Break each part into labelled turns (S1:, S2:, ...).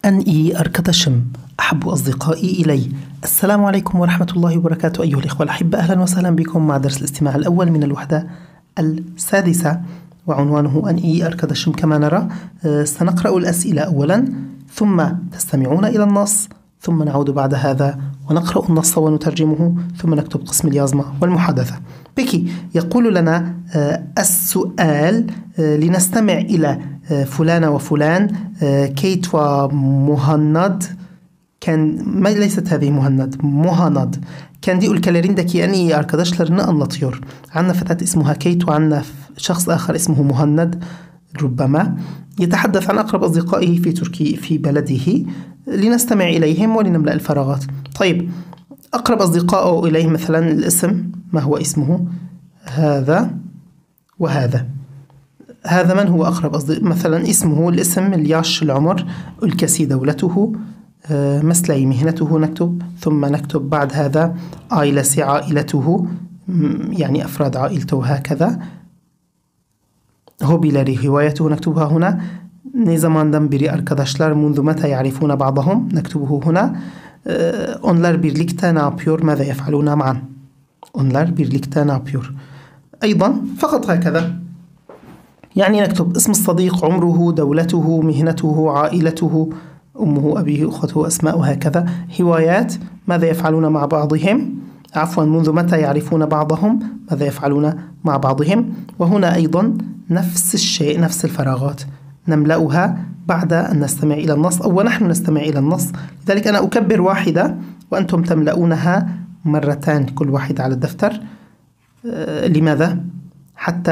S1: أني arkadaşım أحب أصدقائي إلي. السلام عليكم ورحمة الله وبركاته أيها الإخوة الأحبة، أهلا وسهلا بكم مع درس الاستماع الأول من الوحدة السادسة، وعنوانه أني arkadaşım. كما نرى سنقرأ الأسئلة أولا، ثم تستمعون إلى النص، ثم نعود بعد هذا ونقرأ النص ونترجمه، ثم نكتب قسم اليازمة والمحادثة. بكي يقول لنا السؤال لنستمع إلى فلان وفلان، كيت ومهند. ليست هذه مهند. كان دي ülkelerindeki en iyi arkadaşlarını anlatıyor. عندنا فتاة اسمها كيت وعندنا شخص آخر اسمه مهند ربما يتحدث عن أقرب أصدقائه في بلده، لنستمع إليهم ولنملأ الفراغات. طيب، أقرب أصدقائه إليه مثلا الاسم، ما هو اسمه؟ هذا وهذا. هذا من هو أقرب مثلا اسمه الاسم، الياش العمر، الكسي دولته، مسلي مهنته نكتب، ثم نكتب بعد هذا عائلسي عائلته، يعني أفراد عائلته هكذا. hobileri هوايته نكتبها هنا. Ne zamandan beri arkadaşlar؟ منذ متى يعرفون بعضهم؟ نكتبه هنا. onlar birlikte ne yapıyor؟ ماذا يفعلون معا؟ onlar birlikte ne yapıyor؟ أيضا فقط هكذا، يعني نكتب اسم الصديق، عمره، دولته، مهنته، عائلته، أمه، أبيه، أخته، أسماء، هكذا. هوايات، ماذا يفعلون مع بعضهم؟ عفوا، منذ متى يعرفون بعضهم؟ ماذا يفعلون مع بعضهم؟ وهنا أيضا نفس الشيء، نفس الفراغات نملأها بعد أن نستمع إلى النص، أو ونحن نستمع إلى النص. لذلك أنا أكبر واحدة وأنتم تملؤونها مرتان كل واحد على الدفتر. لماذا؟ حتى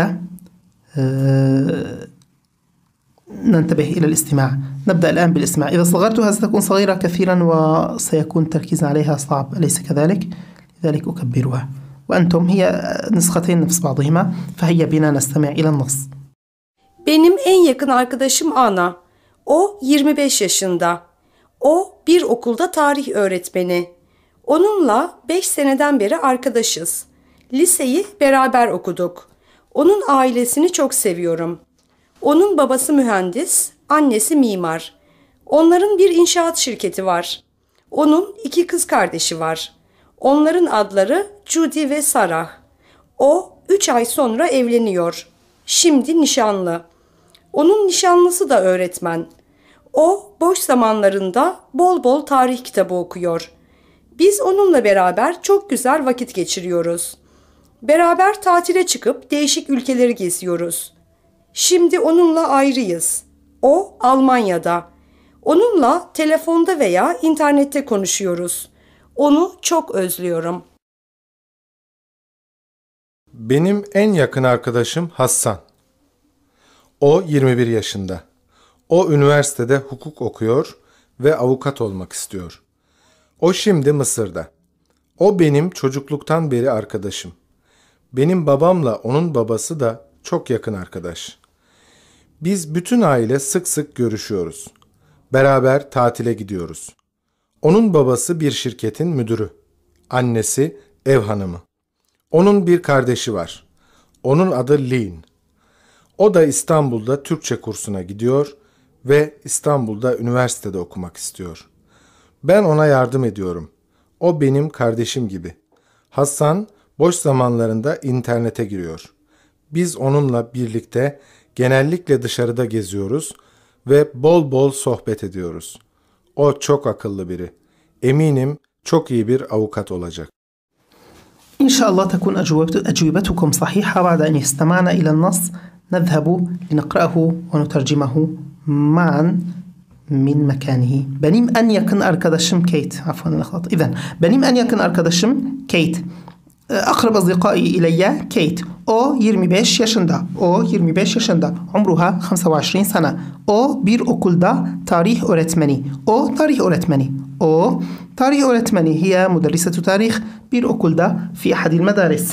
S1: ننتبه إلى الاستماع. نبدأ الآن بالاستماع. إذا صغرتها ستكون صغيرة كثيرا وسيكون التركيز عليها صعب، أليس كذلك؟ لذلك أكبرها. وأنتم هي نسختين نفس بعضهما، فهيا بنا نستمع إلى النص.
S2: Benim en yakın arkadaşım Ana. O 25 yaşında. O bir okulda tarih öğretmeni. Onunla 5 seneden beri arkadaşız. Liseyi beraber okuduk. Onun ailesini çok seviyorum. Onun babası mühendis, annesi mimar. Onların bir inşaat şirketi var. Onun 2 kız kardeşi var. Onların adları Judy ve Sarah. O 3 ay sonra evleniyor. Şimdi nişanlı. Onun nişanlısı da öğretmen. O boş zamanlarında bol bol tarih kitabı okuyor. Biz onunla beraber çok güzel vakit geçiriyoruz. Beraber tatile çıkıp değişik ülkeleri geziyoruz. Şimdi onunla ayrıyız. O Almanya'da. Onunla telefonda veya internette konuşuyoruz. Onu çok özlüyorum.
S3: Benim en yakın arkadaşım Hasan. O 21 yaşında. O üniversitede hukuk okuyor ve avukat olmak istiyor. O şimdi Mısır'da. O benim çocukluktan beri arkadaşım. Benim babamla onun babası da çok yakın arkadaş. Biz bütün aile sık sık görüşüyoruz. Beraber tatile gidiyoruz. Onun babası bir şirketin müdürü. Annesi ev hanımı. Onun bir kardeşi var. Onun adı Lin. O da İstanbul'da Türkçe kursuna gidiyor ve İstanbul'da üniversitede okumak istiyor. Ben ona yardım ediyorum. O benim kardeşim gibi. Hasan boş zamanlarında internete giriyor. Biz onunla birlikte genellikle dışarıda geziyoruz ve bol bol sohbet ediyoruz. O çok akıllı biri. Eminim çok iyi bir avukat olacak.
S1: إن شاء الله تكون أجوبتكم صحيحة. بعد أن استمعنا إلى النص نذهب لنقرأه ونترجمه معا من مكانه. Benim en yakın arkadaşım Kate. عفوا الخطأ. إذن benim en yakın arkadaşım Kate. أقرب أصدقائي إلي كيت. O 25 yaşında. O 25 yaşında. عمرها 25 سنة. O bir okulda tarih öğretmeni. O tarih öğretmeni. O tarih öğretmeni. هي مدرسة تاريخ. Bir okulda في أحد المدارس.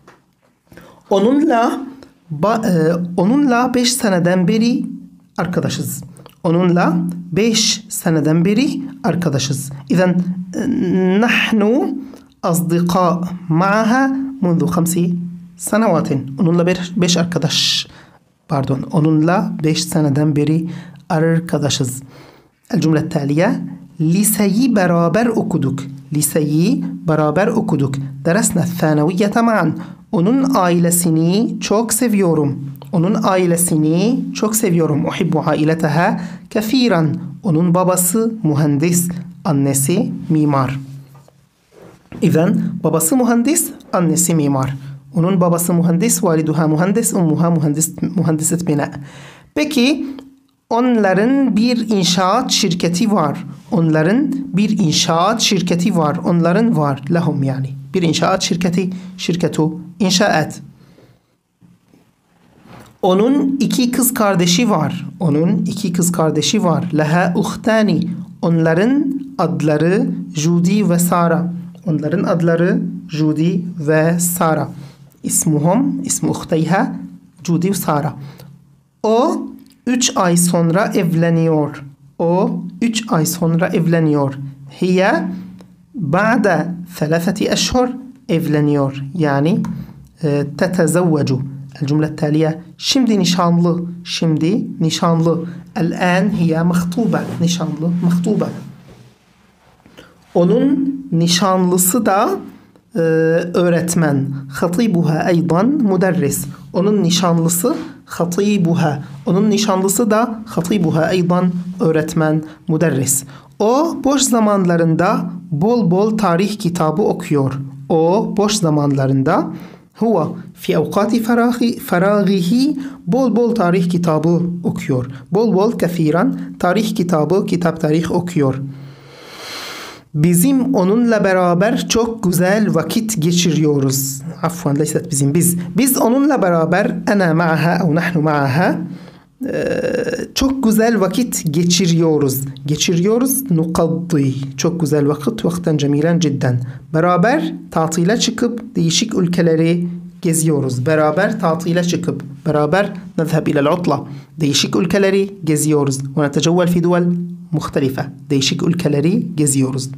S1: Onunla 5 seneden beri arkadaşız. Onunla 5 seneden beri arkadaşız. إذن نحن أصدقاء معها منذ 5 سنوات. Onunla 5 arkadaş. Onunla 5 seneden beri arkadaşız. الجملة التالية liseyi beraber okuduk. Liseyi beraber okuduk. Dersna الثانوية معا. Onun ailesini çok seviyorum. Onun ailesini çok seviyorum. Uhibbu aileteha kefiran. Onun babası mühendis, annesi mimar. İzen babası mühendis, annesi mimar. Onun babası mühendis, validuha mühendis, ummuha mühendiset bina. Peki onların bir inşaat şirketi var. Onların bir inşaat şirketi var. Onların var. Lahum yani. Bir inşaat şirketi. Şirketu inşaat. Onun iki kız kardeşi var. Onun iki kız kardeşi var. Laha uhtani. Onların adları Judy ve Sara. Onların adları Judy ve Sara. İsmuhum, ismu uhtayha Judy ve Sara. O 3 ay sonra evleniyor. O 3 ay sonra evleniyor. Hiye ba'da 3 eşhur evleniyor. Yani tetezevvecu. الجملة التالية şimdi nişanlı. Şimdi nişanlı. الآن hiye mehtuba. Nişanlı, mehtuba. Onun nişanlısı da öğretmen. Khatibuha aydan müderris. Onun nişanlısı khatibuha. Onun nişanlısı da khatibuha aydan öğretmen, müderris. O boş zamanlarında bol bol tarih kitabı okuyor. O boş zamanlarında huwa fi avqati faragihi bol bol tarih kitabı okuyor. Bol bol kefiran tarih kitabı, kitap tarih okuyor. Bizim onunla beraber çok güzel vakit geçiriyoruz. Afwan, leyset bizim, biz. Biz onunla beraber ana ma'aha ev nahnu ma'aha çok güzel vakit geçiriyoruz. Geçiriyoruz. Nukaddi. Çok güzel vakit. Vakten cemilen cidden. Beraber tatile çıkıp değişik ülkeleri geziyoruz. Beraber tatile çıkıp beraber nezheb ila'l utla. Değişik ülkeleri geziyoruz. Ve netecevvel fi duvel muhtelife. Değişik ülkeleri geziyoruz.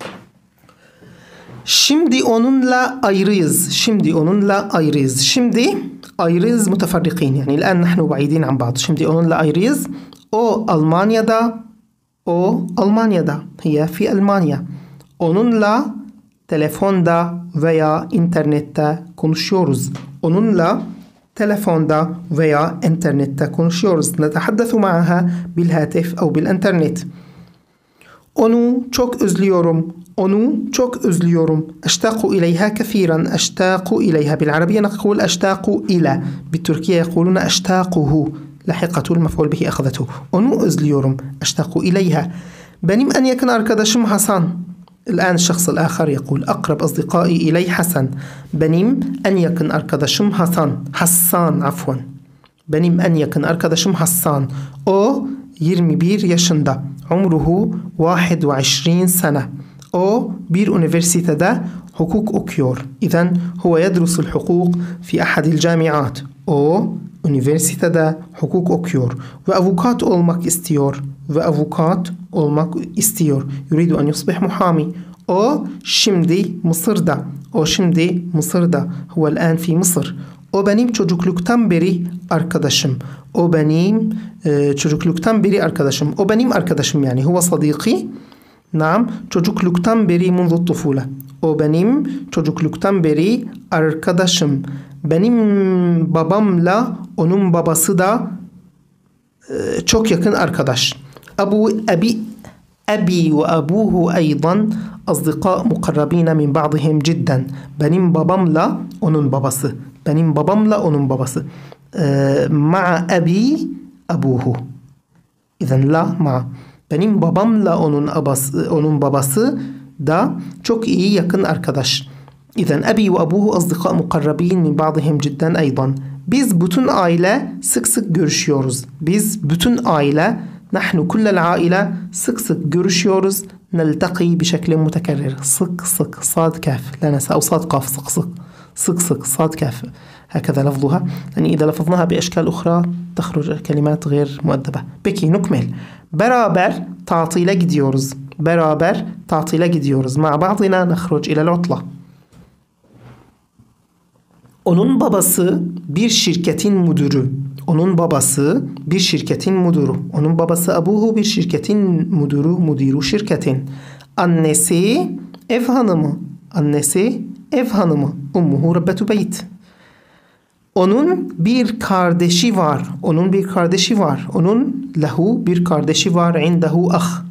S1: Şimdi onunla ayrıyız. Şimdi onunla ayrıyız. Şimdi ayrıyız müteferrikin. Yani الآن نحن بعيدين عن بعض. Şimdi onunla ayrıyız. O Almanya'da. O Almanya'da. Hiye fi Almanya. Onunla telefonda veya internette konuşuyoruz. Onunla telefonda veya internette konuşuyoruz. نتحدث معها بالهاتف أو بالإنترنت. Onu çok özlüyorum. Onu çok özlüyorum. أشتاق إليها كثيرا. أشتاق إليها. بالعربية نقول أشتاق إلى. بالتركية يقولون أشتاقه. لاحقة المفعول به أخذته. Onu özlüyorum. أشتاق إليها. Benim en yakın arkadaşım Hasan. الآن الشخص الآخر يقول أقرب أصدقائي إلي حسن. Benim en yakın arkadaşım Hasan. Hassan afwan. Benim en yakın arkadaşım Hassan. O 21 yaşında. Umruhu 21 sene. O bir üniversitede hukuk okuyor. İzen huve yedrusul hukuk fi ahadil camiat. O üniversitede hukuk okuyor ve avukat olmak istiyor. Ve avukat olmak istiyor. Yuridu en yusbih muhami. O şimdi Mısır'da. O şimdi Mısır'da. Huve الآن fi Mısır. O benim çocukluktan beri arkadaşım. O benim çocukluktan beri arkadaşım. O benim arkadaşım yani. Huve sadiki. Naam. Çocukluktan beri munzu tufule. O benim çocukluktan beri arkadaşım. Benim babamla onun babası da çok yakın arkadaş. أبي وأبوه أيضا أصدقاء مقربين من بعضهم جدا. Benim babamla onun babası. Benim babamla onun babası. مع أبي أبوه. إذن لا مع. Benim babamla onun babası da çok iyi yakın arkadaş. إذن أبي وأبوه أصدقاء مقربين من بعضهم جدا أيضا. Biz bütün aile sık sık görüşüyoruz. Biz bütün aile نحن كل العائلة sık sık görüşüyoruz. نلتقي بشكل متكرر. sık sık صاد كاف لا ننسى أو صاد قاف sık sık sık sık صاد كاف هكذا لفظها. يعني إذا لفظناها بأشكال أخرى تخرج كلمات غير مؤدبة. Peki نكمل. Beraber tatile gidiyoruz. Beraber tatile gidiyoruz. مع بعضنا نخرج إلى العطلة. Onun babası bir şirketin müdürü. Onun babası bir şirketin müdürü. Onun babası abuhu bir şirketin müdürü, müdürü şirketin. Annesi ev hanımı. Annesi ev hanımı. Ummuhu rabbetu beyt. Onun bir kardeşi var. Onun bir kardeşi var. Onun lehu bir kardeşi var. İndehu ah.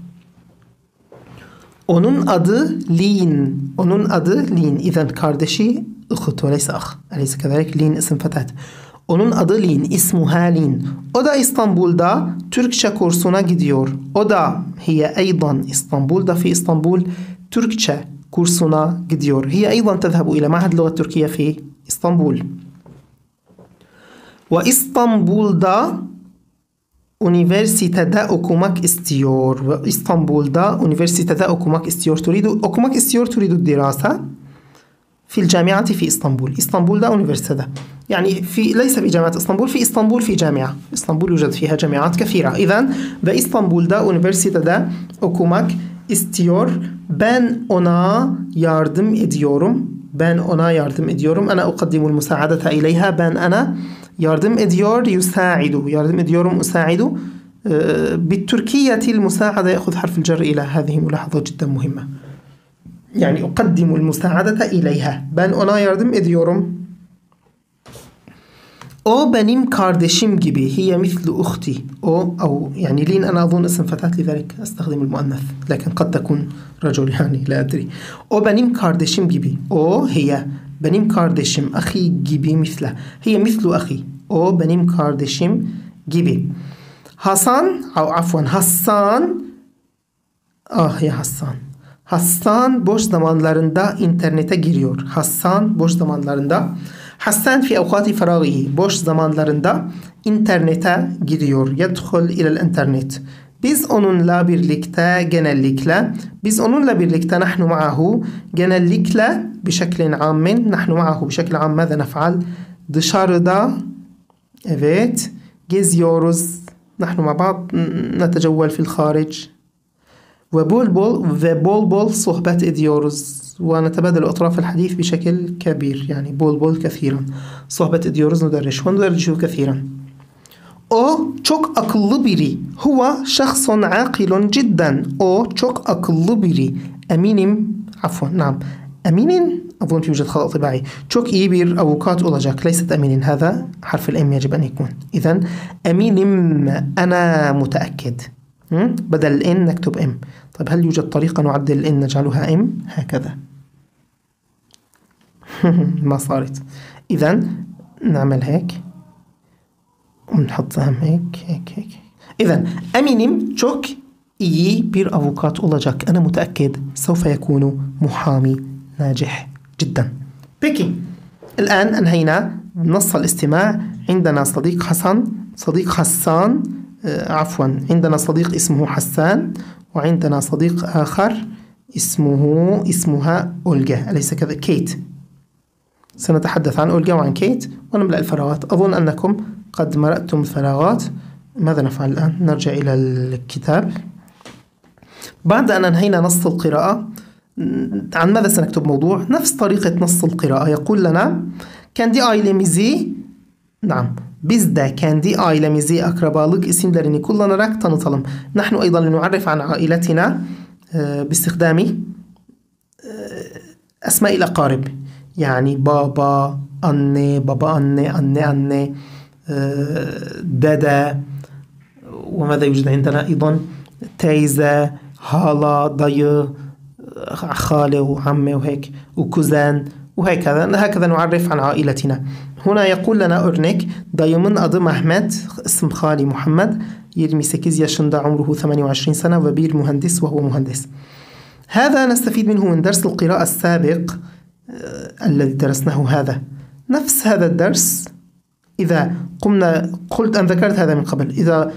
S1: Onun adı Lin. Onun adı Lin. İzen kardeşi أخت وليس أخ أليس كذلك لين اسم فتاة onun adı Lin, ismuha Lin. O da İstanbul'da Türkçe kursuna gidiyor. O da hiye أيضا İstanbul'da في İstanbul Türkçe kursuna gidiyor. Hiye أيضا تذهب إلى معهد اللغة التركية في İstanbul. Ve İstanbul'da üniversitede okumak istiyor. Ve İstanbul'da üniversitede okumak istiyor. Okumak istiyor turidu dirasa في الجامعة في إسطنبول. إسطنبول ده أونيفرسيتي يعني في ليس في جامعة إسطنبول في إسطنبول في جامعة. إسطنبول يوجد فيها جامعات كثيرة. إذن بإسطنبول ده أونيفرسيتي ده okumak istiyor. Ben ona yardım ediyorum. Ben ona yardım ediyorum. أنا أقدم المساعدة إليها. Ben أنا yardım ediyor. يساعد. yardım ediyorum. أساعد. بالتركية المساعدة يأخذ حرف الجر إلى هذه ملاحظة جدا مهمة. Yani أقدم المساعدة إليها. Ben ona yardım ediyorum. O benim kardeşim gibi. هي مثل أختي. O أو يعني لين أنا أظن اسم فتاة لذلك أستخدم المؤنث لكن قد تكون رجل يعني لا أدري. O benim kardeşim gibi. O هي benim kardeşim. أخي gibi مثله. هي مثل أخي. O benim kardeşim gibi. Hasan أو عفوا Hassan. Ya Hassan. Hassan boş zamanlarında internete giriyor. Hassan boş zamanlarında. Hassan fi avkati faragihi. Boş zamanlarında internete giriyor. Yedhul ilal internet. Biz onunla birlikte genellikle. Biz onunla birlikte nahnu ma'ahu. Genellikle bişeklin ammin. Nahnu ma'ahu bişekli am. Mâze nef'al? Dışarıda. Evet. Geziyoruz. Nahnu ma ba'd. Netecevvel fil kharic. ve bol bol sohbet ediyoruz. ونتبادل أطراف الحديث بشكل كبير يعني bol كثيرا. Sohbet ediyoruz ندردش وندردشه كثيرا. O çok akıllı biri. Huwa şahsun aqilun cidden. O çok akıllı biri. Eminim. Afwan. Naam. Eminin. أظن في يوجد خطأ طباعي. Çok iyi bir avukat olacak. ليست أمين. هذا حرف الأم يجب أن يكون. إذن أمينم. أنا متأكد. بدل الإن نكتب إم. طيب هل يوجد طريقة نعدل الإن نجعلها إم؟ هكذا. ما صارت. إذن نعمل هيك ونحطها هيك. إذن أمينم çok iyi bir avukat olacak. أنا متأكد سوف يكون محامي ناجح جدا. بكي الآن أنهينا نص الاستماع. عندنا صديق حسان عفوا عندنا صديق اسمه حسان وعندنا صديق آخر اسمها أولجا أليس كذا؟ كيت. سنتحدث عن أولجا وعن كيت ونملأ الفراغات. أظن أنكم قد ملأتم الفراغات. ماذا نفعل الآن؟ نرجع إلى الكتاب. بعد أن أنهينا نص القراءة عن ماذا سنكتب موضوع؟ نفس طريقة نص القراءة. يقول لنا kendi ailemizi نعم biz de kendi ailemizi akrabalık isimlerini kullanarak tanıtalım. نحن أيضا لنعرف عن عائلتنا باستخدام أسماء الأقارب يعني بابا anne dede وماذا يوجد عندنا أيضا teyze hala dayı خالة وعمة وهيك وكوزان وهكذا نعرف عن عائلتنا. هنا يقول لنا örnek dayımın adı Mehmet اسم خالي محمد 28 yaşında عمره 28 سنة وبير مهندس وهو مهندس. هذا نستفيد منه من درس القراءة السابق الذي درسناه هذا نفس هذا الدرس. إذا قلت أن ذكرت هذا من قبل. إذا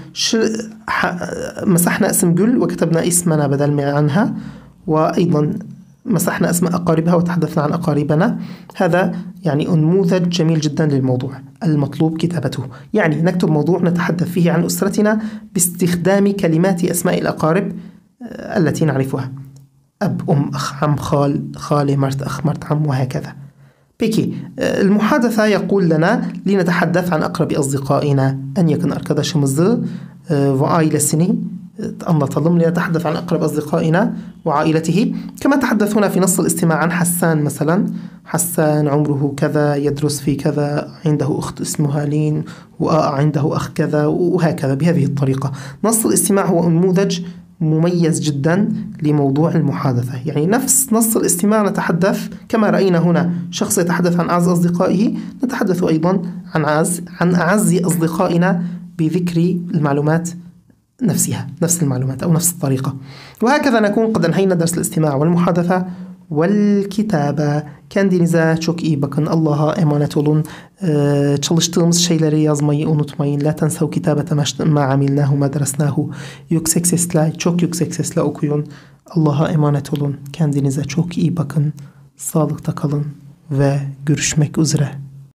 S1: مسحنا اسم جل وكتبنا اسمنا بدل عنها وأيضا مسحنا أسماء أقاربها وتحدثنا عن أقاربنا. هذا يعني نموذج جميل جدا للموضوع المطلوب كتابته. يعني نكتب موضوع نتحدث فيه عن أسرتنا باستخدام كلمات أسماء الأقارب التي نعرفها. أب أم أخ عم خال خالة مرت أخ مرت عم وهكذا. Peki, المحادثة يقول لنا لنتحدث عن أقرب أصدقائنا, en yakın arkadaşımızı ve ailesini anlatalım. لنتحدث عن أقرب أصدقائنا وعائلته. كما تحدث هنا في نص الاستماع عن حسان مثلا. حسان عمره كذا, يدرس في كذا, عنده أخت اسمها لين, وعنده أخ كذا, وهكذا بهذه الطريقة. نص الاستماع هو نموذج مميز جدا لموضوع المحادثة. يعني نفس نص الاستماع نتحدث كما رأينا هنا شخص يتحدث عن أعز أصدقائه, نتحدث أيضا عن أعز أصدقائنا بذكر المعلومات نفسها, نفس المعلومات أو نفس الطريقة. وهكذا نكون قد أنهينا درس الاستماع والمحادثة والkitaba. Kendinize çok iyi bakın. Allah'a emanet olun. Çalıştığımız şeyleri yazmayı unutmayın. La tensev kitabete ma amilnahu ma dersnahu. Yüksek sesle, çok yüksek sesle okuyun. Allah'a emanet olun. Kendinize çok iyi bakın. Sağlıkta kalın ve görüşmek üzere.